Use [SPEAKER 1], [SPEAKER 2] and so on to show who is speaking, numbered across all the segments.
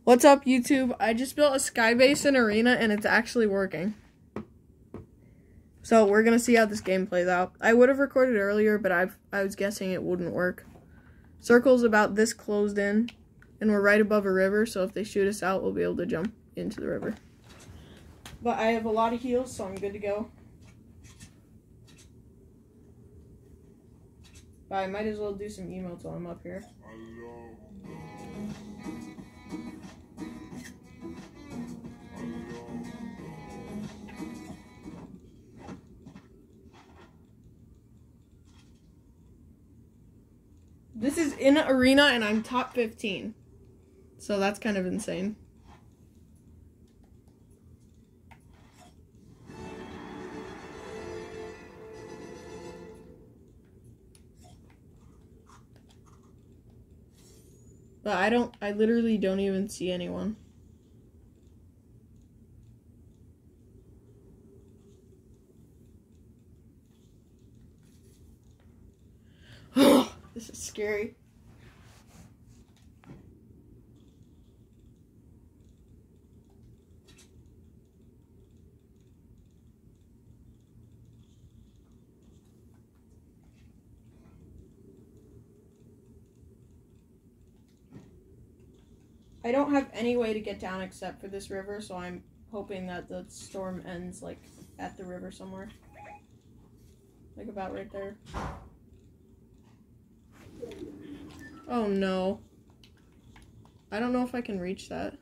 [SPEAKER 1] What's up, YouTube? I just built a Skybase in Arena, and it's actually working. So we're gonna see how this game plays out. I would have recorded earlier, but I was guessing it wouldn't work. Circle's about this closed in, and we're right above a river, so if they shoot us out, we'll be able to jump into the river. But I have a lot of heals, so I'm good to go. But I might as well do some emotes while I'm up here. This is in Arena, and I'm top 15. So that's kind of insane. But I literally don't even see anyone. This is scary. I don't have any way to get down except for this river, so I'm hoping that the storm ends, like, at the river somewhere. Like, about right there. Oh, no. I don't know if I can reach that.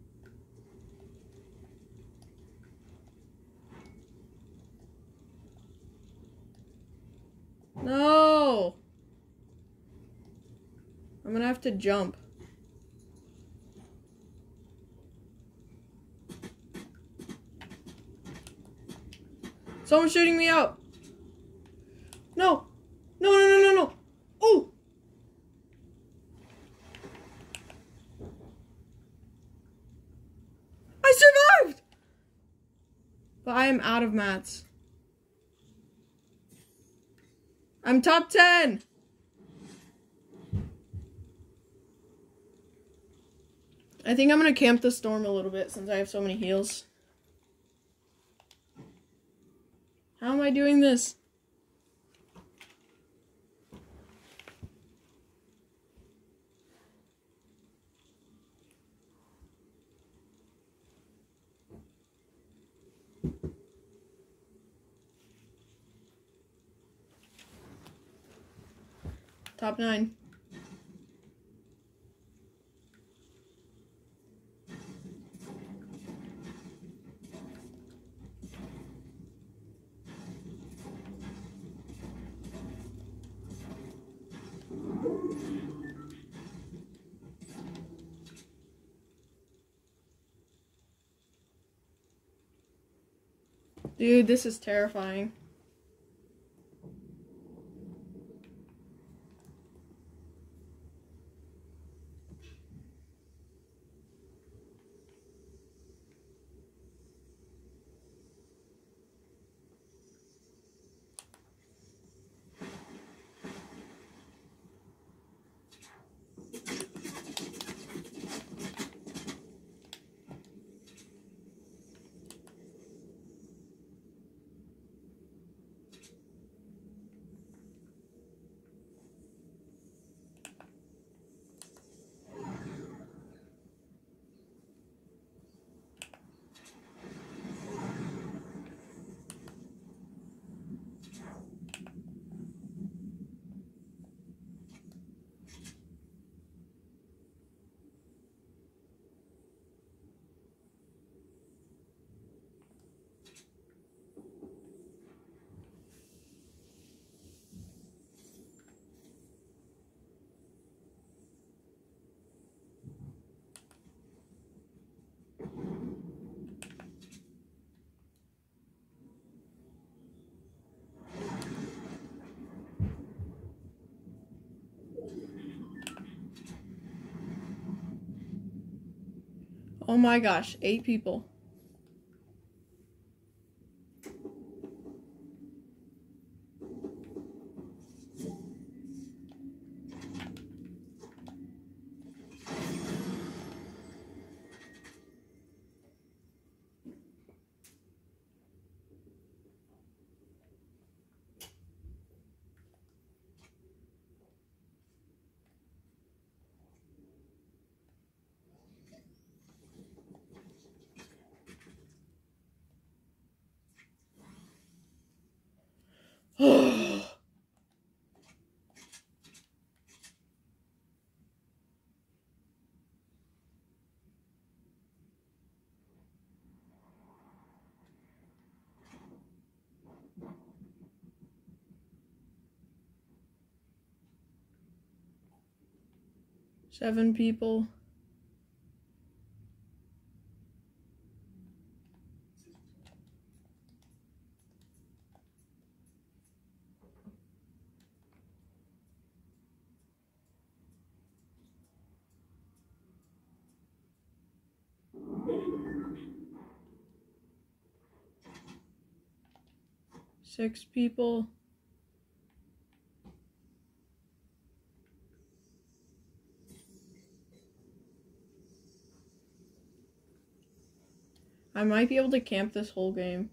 [SPEAKER 1] No! I'm gonna have to jump. Someone's shooting me out! No! No, no, no, no, no! Oh! I survived! But I am out of mats. I'm top 10! I think I'm gonna camp the storm a little bit since I have so many heals. How am I doing this? Top 9. Dude, this is terrifying. Oh my gosh, 8 people. 7 people. Six people. I might be able to camp this whole game.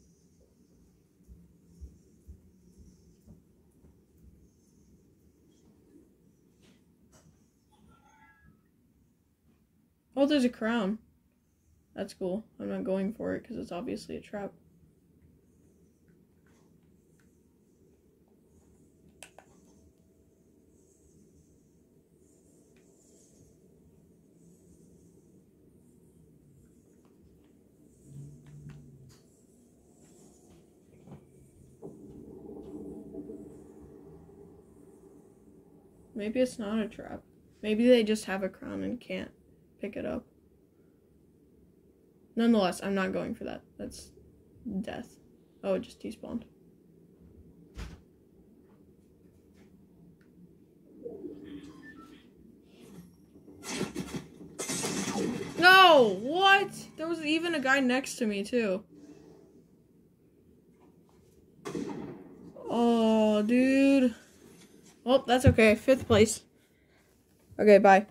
[SPEAKER 1] Oh, there's a crown. That's cool. I'm not going for it because it's obviously a trap. Maybe it's not a trap. Maybe they just have a crown and can't pick it up. Nonetheless, I'm not going for that. That's death. Oh, it just despawned. No! What? There was even a guy next to me, too. Oh, dude. Well, that's okay. 5th place. Okay, bye.